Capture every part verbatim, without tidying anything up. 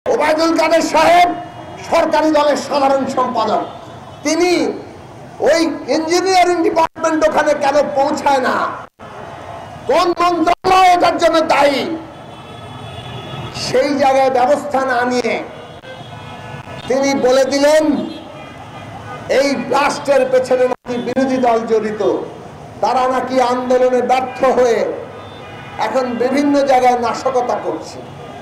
ওবায়দুল কাদের সাহেব সরকারি দলের সাধারণ সম্পাদক, তিনি ওই ইঞ্জিনিয়ারিং ডিপার্টমেন্ট ওখানে কেন পৌঁছায় না? কোন মন্ত্রণালয় এটার জন্য দায়ী? সেই জায়গায় ব্যবস্থা না নিয়ে তিনি বলে দিলেন এই ব্লাস্টের পেছনে নাকি বিরোধী দল জড়িত, তারা নাকি আন্দোলনে ব্যর্থ হয়ে এখন বিভিন্ন জায়গায় নাশকতা করছে।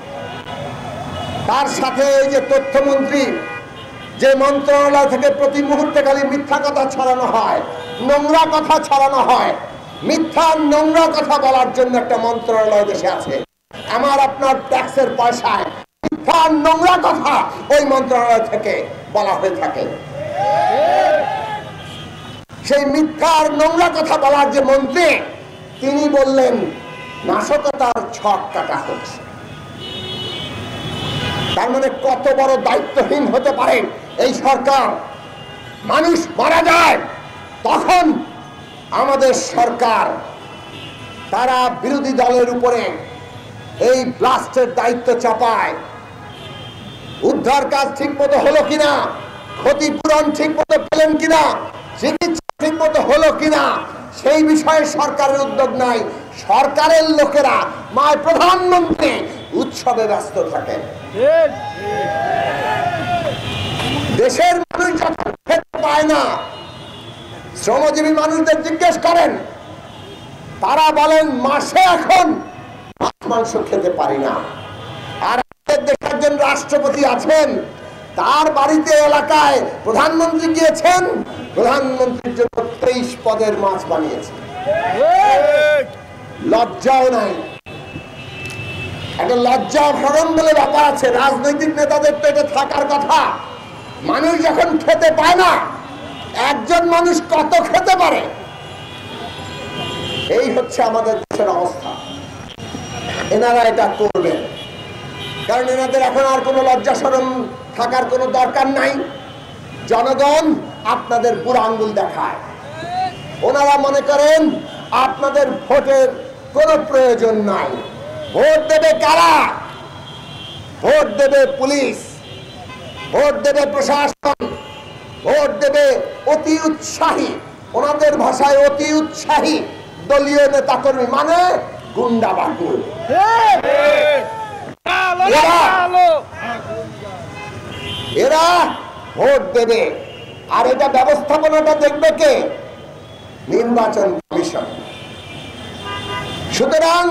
তার সাথে এই যে তথ্যমন্ত্রী, যে মন্ত্রণালয় থেকে প্রতি মুহূর্তে খালি মিথ্যা কথা ছড়ানো হয়, নোংরা কথা ছড়ানো হয়, মিথ্যা নোংরা কথা বলার জন্য একটা মন্ত্রণালয় দেশে আছে। আমার আপনার ট্যাক্সের পয়সায় মিথ্যা নোংরা কথা ওই মন্ত্রণালয় থেকে বলা হয়ে থাকে। সেই মিথ্যা আর নোংরা কথা বলার যে মন্ত্রী, তিনি বললেন নাশকতার ছক কাটা হচ্ছে। তার মানে কত বড় দায়িত্বহীন হতে পারে এই সরকার। মানুষ মারা যায় তখন আমাদের সরকার তারা বিরোধী দলের উপরে এই ব্লাস্টের দায়িত্ব চাপায়। উদ্ধার কাজ ঠিক মতো হলো কিনা, ক্ষতিপূরণ ঠিক মতো পেলেন কিনা, চিকিৎসা ঠিক মতো হলো কিনা, সেই বিষয়ে সরকারের উদ্যোগ নাই। সরকারের লোকেরা, মায় প্রধানমন্ত্রী উৎসবে ব্যস্ত থাকেন। দেশের মানুষ যখন খেতে পায় না, শ্রমজীবী মানুষদের জিজ্ঞেস করেন, তারা বলেন মাসে এখন মাছ মাংস খেতে পারি না। আর আমাদের দেশে একজন রাষ্ট্রপতি আছেন, তার বাড়িতে এলাকায় প্রধানমন্ত্রী গিয়েছেন, প্রধানমন্ত্রীর জন্য তেইশ পদের মাছ বানিয়েছে। লজ্জাও নাই। একটা লজ্জা হরণ বলে ব্যাপার আছে। রাজনৈতিক নেতাদের তো এটা থাকার কথা। মানুষ যখন খেতে পায় না, একজন মানুষ কত খেতে পারে? এই হচ্ছে আমাদের দেশের অবস্থা। এনারা এটা করবেন কারণ এনাদের এখন আর কোনো লজ্জা শরম থাকার কোনো দরকার নাই। জনগণ আপনাদের বুড়ো আঙ্গুল দেখায়। ওনারা মনে করেন আপনাদের ভোটের কোনো প্রয়োজন নাই। ভোট দেবে কারা? ভোট দেবে পুলিশ, ভোট দেবে প্রশাসন, ভোট দেবে অতি উৎসাহী, ওনাদের ভাষায় অতি উৎসাহী দলীয় নেতা কর্মী, মানে গুন্ডা বাহিনী। এরা ভোট দেবে। আর এটা ব্যবস্থাপনাটা দেখবে কে? নির্বাচন কমিশন। সুতরাং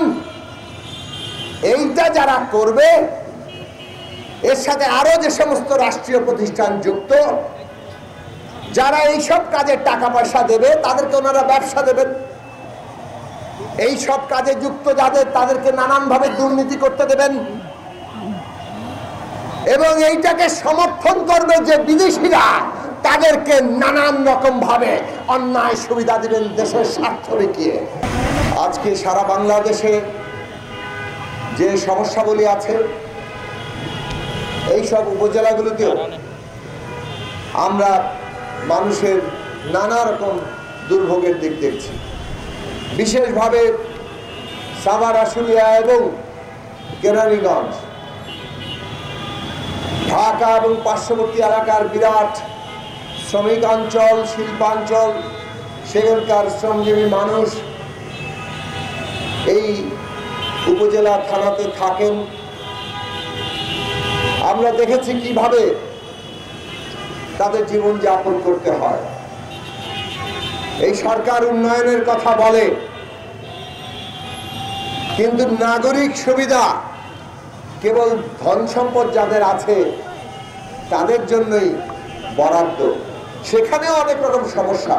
এইটা যারা করবে, এর সাথে আরো যে সমস্ত রাষ্ট্রীয় প্রতিষ্ঠান যুক্ত, যারা এইসব কাজে টাকা পয়সা দেবে, তাদেরকে ওনারা ব্যবসা দেবেন। এই সব কাজে যুক্ত যাদের, তাদেরকে নানান ভাবে দুর্নীতি করতে দেবেন এবং এইটাকে সমর্থন করবে যে বিদেশিরা, তাদেরকে নানান রকম ভাবে অন্যায় সুবিধা দিবেন দেশের স্বার্থ রেখে। আজকে সারা বাংলাদেশে যে সমস্যাগুলি আছে, এই সব উপজেলাগুলিতেও আমরা মানুষের নানা রকম দুর্ভোগের দিক দেখছি। বিশেষভাবে সাভার, আশুলিয়া এবং কেরানীগঞ্জ, ঢাকা এবং পার্শ্ববর্তী এলাকার বিরাট শ্রমিক অঞ্চল, শিল্পাঞ্চল, সেখানকার শ্রমজীবী মানুষ এই উপজেলা থানাতে থাকেন। আমরা দেখেছি কিভাবে তাদের জীবন যাপন করতে হয়। এই সরকার উন্নয়নের কথা বলে, কিন্তু নাগরিক সুবিধা কেবল ধন সম্পদ যাদের আছে তাদের জন্যই বরাদ্দ। সেখানেও অনেক রকম সমস্যা।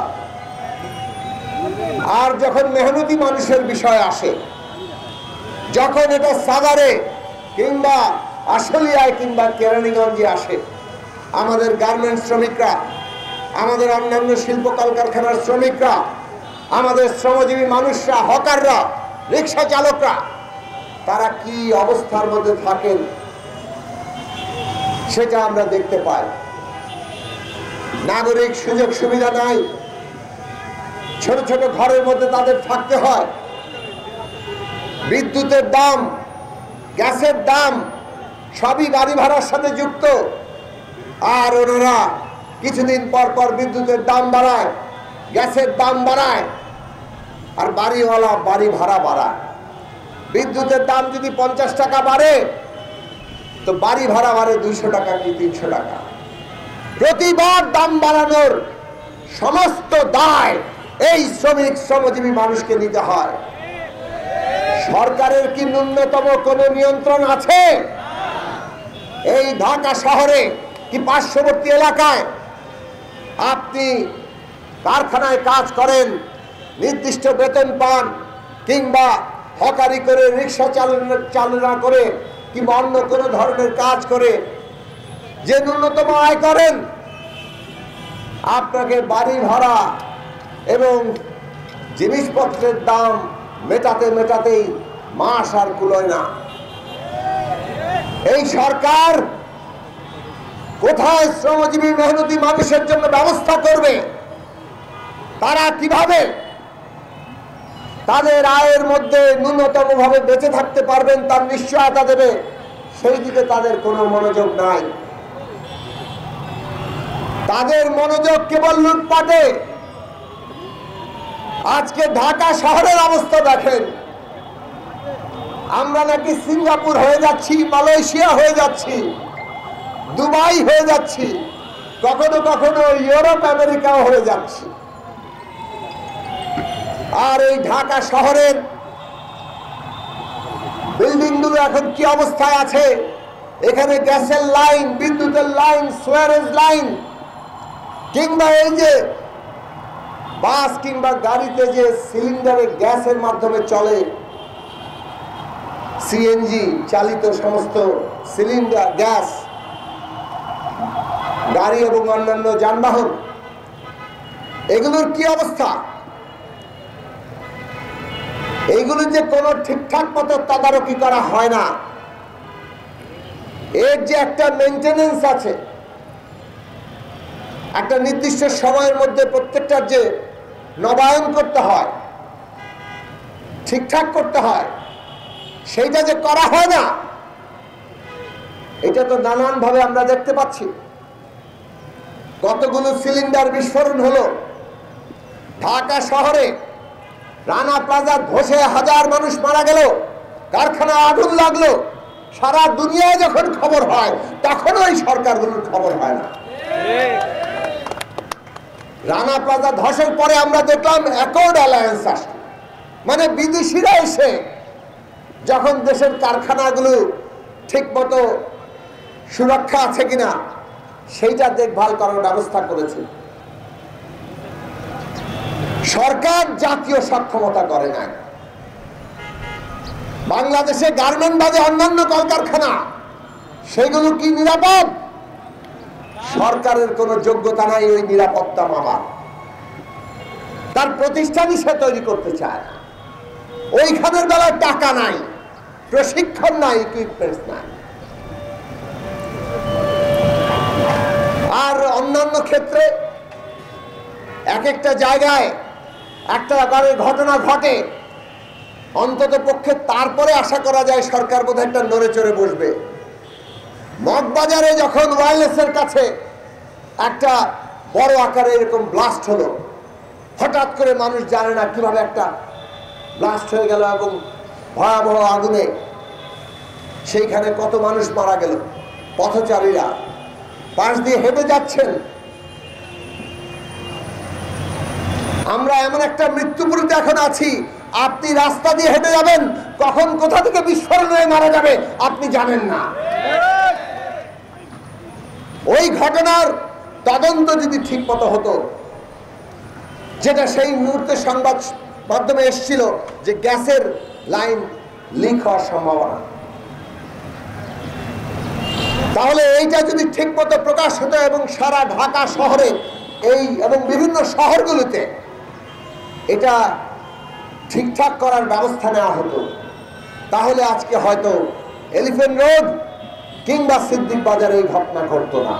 আর যখন মেহনতি মানুষের বিষয় আসে, যখন এটা সাভারে কিংবা আশুলিয়ায় কিংবা কেরানীগঞ্জে আসে, আমাদের গার্মেন্টস শ্রমিকরা, আমাদের অন্যান্য শিল্প কলকারখানার শ্রমিকরা, আমাদের শ্রমজীবী মানুষরা, হকাররা, রিক্সা চালকরা, তারা কি অবস্থার মধ্যে থাকেন সেটা আমরা দেখতে পাই। নাগরিক সুযোগ সুবিধা নাই, ছোট ছোট ঘরের মধ্যে তাদের থাকতে হয়। বিদ্যুতের দাম, গ্যাসের দাম, সবই বাড়ি ভাড়ার সাথে যুক্ত। আর ওনারা কিছুদিন পর পর বিদ্যুতের দাম বাড়ায়, গ্যাসের দাম বাড়ায়, আর বাড়িওয়ালা বাড়ি ভাড়া বাড়ায়। বিদ্যুতের দাম যদি পঞ্চাশ টাকা বাড়ে তো বাড়ি ভাড়া বাড়ে দুইশো টাকা কি তিনশো টাকা। প্রতিবার দাম বাড়ানোর সমস্ত দায় এই শ্রমিক শ্রমজীবী মানুষকে নিতে হয়। সরকারের কি ন্যূনতম কোনো নিয়ন্ত্রণ আছে? এই ঢাকা শহরে কি পার্শ্ববর্তী এলাকায় আপনি কারখানায় কাজ করেন, নির্দিষ্ট বেতন পান, কিংবা হকারি করে রিক্সা চালনা চালনা করে কিংবা অন্য কোনো ধরনের কাজ করে যে ন্যূনতম আয় করেন, আপনাকে বাড়ি ভাড়া এবং জিনিসপত্রের দাম মেটাতে মেটাতেই মাস আর কুলোয় না। এই সরকার কোথায় শ্রমজীবী মেহনতি মানুষের জন্য ব্যবস্থা করবে? তারা কিভাবে তাদের আয়ের মধ্যে ন্যূনতম ভাবে বেঁচে থাকতে পারবেন তার নিশ্চয়তা দেবে, সেই দিকে তাদের কোনো মনোযোগ নাই। তাদের মনোযোগ কেবল লুটপাটে। আজকে ঢাকা শহরের অবস্থা দেখেন, আমরা নাকি সিঙ্গাপুর হয়ে যাচ্ছি, মালয়েশিয়া হয়ে যাচ্ছি, দুবাই হয়ে যাচ্ছি, কখনো কখনো ইউরোপ আমেরিকাও হয়ে যাচ্ছি। আর এই ঢাকা শহরের বিল্ডিং গুলো এখন কি অবস্থায় আছে? এখানে গ্যাসের লাইন, বিদ্যুতের লাইন, সুয়ারেজ লাইন, কিংবা এই যে বাস কিংবা গাড়িতে যে সিলিন্ডারে গ্যাসের মাধ্যমে চলে, সিএনজি চালিত সমস্ত সিলিন্ডার গ্যাস গাড়ি এবং অন্যান্য যানবাহন, এগুলোর কি অবস্থা? এইগুলো যে কোনো ঠিকঠাক মতো তদারকি করা হয় না। এর যে একটা মেইনটেনেন্স আছে, একটা নির্দিষ্ট সময়ের মধ্যে প্রত্যেকটার যে নবায়ন করতে হয়, ঠিকঠাক করতে হয়, সেইটা যে করা হয় না, এটা তো নানান ভাবে আমরা দেখতে পাচ্ছি। কতগুলো সিলিন্ডার বিস্ফোরণ হলো ঢাকা শহরে, রানা প্লাজা ধসে হাজার মানুষ মারা গেল, কারখানা আগুন লাগলো, সারা দুনিয়ায় যখন খবর হয় তখনও এই সরকারগুলোর খবর হয় না। রানা প্লাজা ধসের পরে আমরা দেখলাম অ্যাকর্ড অ্যালায়েন্স আসলো, মানে বিদেশিরা এসে যখন দেশের কারখানাগুলো ঠিক মতো সুরক্ষা আছে কিনা সেইটা দেখভাল করার ব্যবস্থা করেছে। সরকার জাতীয় সক্ষমতা করে না। বাংলাদেশে গার্মেন্ট বাদে অন্যান্য কলকারখানা, সেগুলো কি নিরাপদ? সরকারের কোনো যোগ্যতা নাই ওই নিরাপত্তা মামা। তার প্রতিষ্ঠানই সে তৈরি করতে চায় না। ওইখানের বেলায় টাকা নাই, প্রশিক্ষণ নাই, ইকুইপমেন্টস নাই। আর অন্যান্য ক্ষেত্রে এক একটা জায়গায় একটা আকারের ঘটনা ঘটে, অন্তত পক্ষে তারপরে আশা করা যায় সরকার বোধহয় একটা নড়ে চড়ে বসবে। মগবাজারে যখন ওয়্যারলেসের কাছে একটা বড় আকারে এরকম ব্লাস্ট হলো, হঠাৎ করে মানুষ জানে না কিভাবে একটা ব্লাস্ট হয়ে গেল এবং ভয়াবহ আগুনে সেইখানে কত মানুষ মারা গেল। পথচারীরা পাশ দিয়ে হেঁটে যাচ্ছেন। আমরা এমন একটা মৃত্যুপুরীতে এখন আছি, আপনি রাস্তা দিয়ে হেঁটে যাবেন, কখন কোথা থেকে বিস্ফোরণ হয়ে মারা যাবে আপনি জানেন না। ওই ঘটনার তদন্ত যদি ঠিক মতো হতো, যেটা সেই মুহূর্তে সংবাদ মাধ্যমে এসেছিল যে গ্যাসের লাইন লিক হওয়ার সম্ভাবনা, তাহলে এইটা যদি ঠিক মতো প্রকাশ হতো এবং সারা ঢাকা শহরে এই এবং বিভিন্ন শহরগুলোতে এটা ঠিকঠাক করার ব্যবস্থা নেওয়া হতো, তাহলে আজকে হয়তো এলিফ্যান্ট রোড কিংবা সিদ্দিক বাজারে এই ঘটনা ঘটতো না।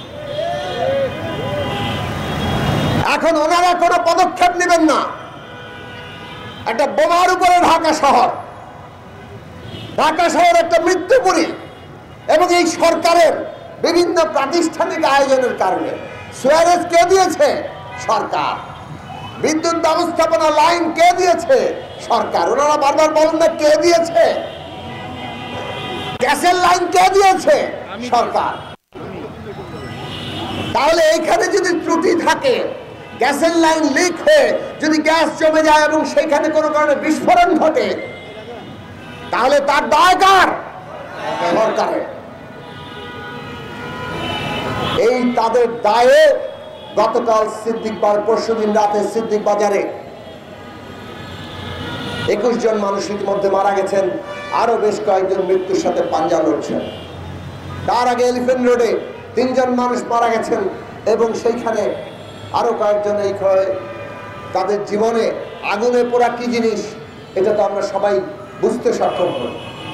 এখন ওনারা কোনো পদক্ষেপ নেবেন না। একটা বোমার উপরে ঢাকা শহর, ঢাকা শহর একটা মৃত্যুপুরী, এবং এই সরকারের বিভিন্ন প্রাতিষ্ঠানিক আয়োজনের কারণে সুয়ারেজ কে দিয়েছে? সরকার। বিদ্যুৎ ব্যবস্থাপনা লাইন কে দিয়েছে? সরকার। ওনারা বারবার বলেন না কে দিয়েছে? গ্যাসের লাইন কে দিয়েছে? সরকার। তাহলে এইখানে যদি ত্রুটি থাকে, গ্যাসের লাইন লিক হয়ে যদি গ্যাস জমে যায় এবং সেইখানে কোনো কারণে বিস্ফোরণ ঘটে, তাহলে তার দায় কার? সরকারের। এই তাদের দায়ে গতকাল সিদ্দিক বাজার, পরশুদিন রাতে সিদ্দিক বাজারে একুশ জন মানুষ ইতিমধ্যে মারা গেছেন, আরো বেশ কয়েকজন মৃত্যুর সাথে পাঞ্জা লড়ছেন। তার আগে এলিফ্যান্ট রোডে তিনজন মানুষ মারা গেছেন এবং সেইখানে আরো কয়েকজন এই তাদের জীবনে আগুনে পোড়া কি জিনিস এটা তো আমরা সবাই বুঝতে সক্ষম হই।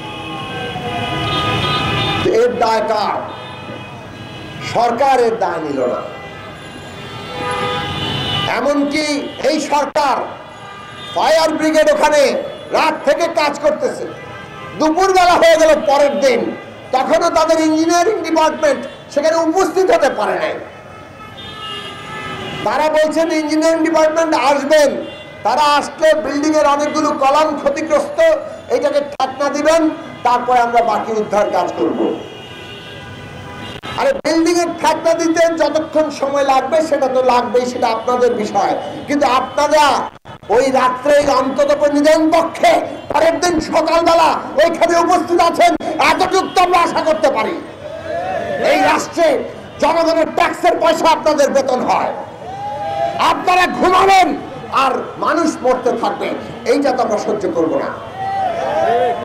এর দায় কার? সরকারের দায় নিল না। এমনকি এই সরকার ফায়ার ব্রিগেড ওখানে রাত থেকে কাজ করতেছে, দুপুর বেলা হয়ে গেল পরের দিন, তখনও তাদের ইঞ্জিনিয়ারিং ডিপার্টমেন্ট সেখানে উপস্থিত হতে পারে নাই। তারা বলছেন ইঞ্জিনিয়ারিং ডিপার্টমেন্ট আসবেন, তারা আসলে বিল্ডিং এর অনেকগুলো কলাম ক্ষতিগ্রস্ত, এটাকে ঠাকনা দিবেন, তারপরে আমরা বাকি উদ্ধার কাজ করব। আরে বিল্ডিং এর ঠাকনা দিতে যতক্ষণ সময় লাগবে সেটা তো লাগবেই, সেটা আপনাদের বিষয়, কিন্তু আপনারা ওই রাত্রে অন্তত নিদেন পক্ষে পরের দিন সকালবেলা ওইখানে উপস্থিত আছেন, এতটুকু তো আমরা আশা করতে পারি। এই রাষ্ট্রে জনগণের ট্যাক্সের পয়সা আপনাদের বেতন হয়, আপনারা ঘুমাবেন আর মানুষ মরতে থাকবে, এইটা তো আমরা সহ্য করব না।